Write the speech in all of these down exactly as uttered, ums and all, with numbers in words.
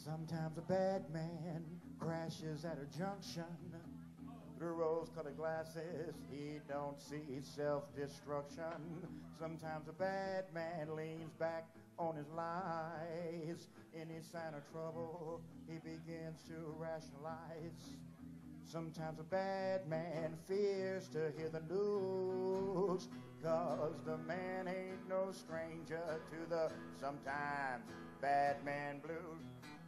Sometimes a bad man crashes at a junction. Through rose-colored glasses, he don't see self-destruction. Sometimes a bad man leans back on his lies. Any sign of trouble, he begins to rationalize. Sometimes a bad man fears to hear the news, 'cause the man ain't no stranger to the sometimes bad man blues.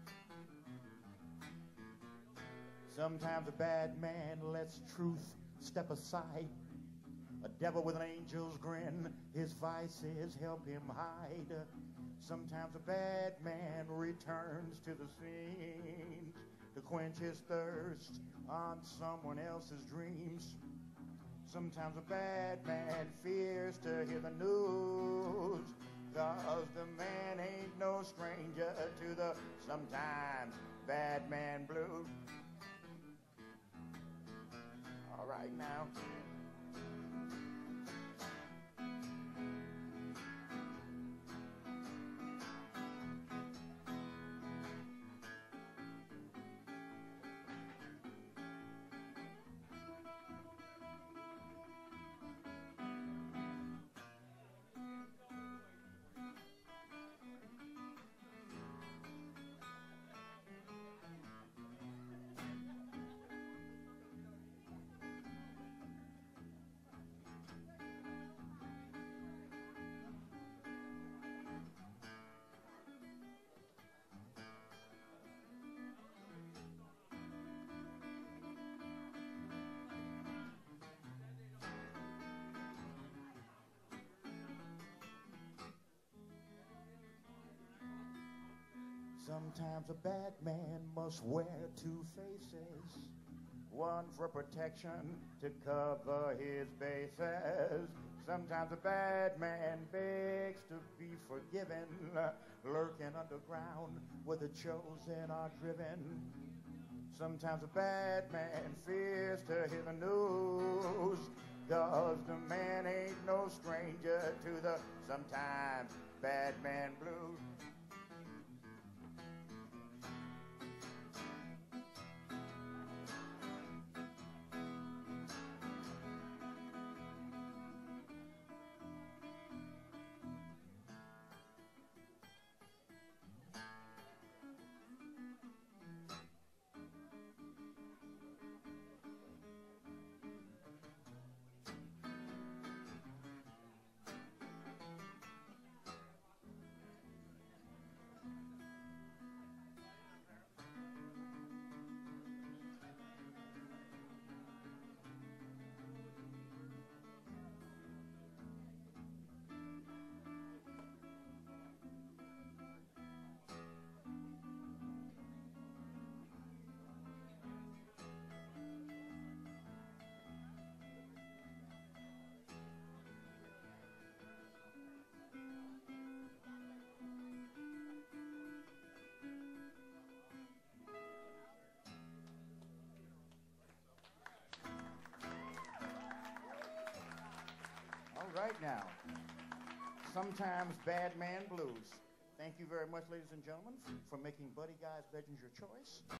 Sometimes a bad man lets truth step aside. A devil with an angel's grin, his vices help him hide. Sometimes a bad man returns to the scene to quench his thirst on someone else's dreams. Sometimes a bad man fears to hear the news, 'cause the man ain't no stranger to the sometimes bad man blues. All right now. Sometimes a bad man must wear two faces, one for protection to cover his bases. Sometimes a bad man begs to be forgiven, lurking underground where the chosen are driven. Sometimes a bad man fears to hear the news, 'cause the man ain't no stranger to the sometimes bad man blues. All right now. Sometimes Bad Man Blues. Thank you very much, ladies and gentlemen, for making Buddy Guy's Legends your choice.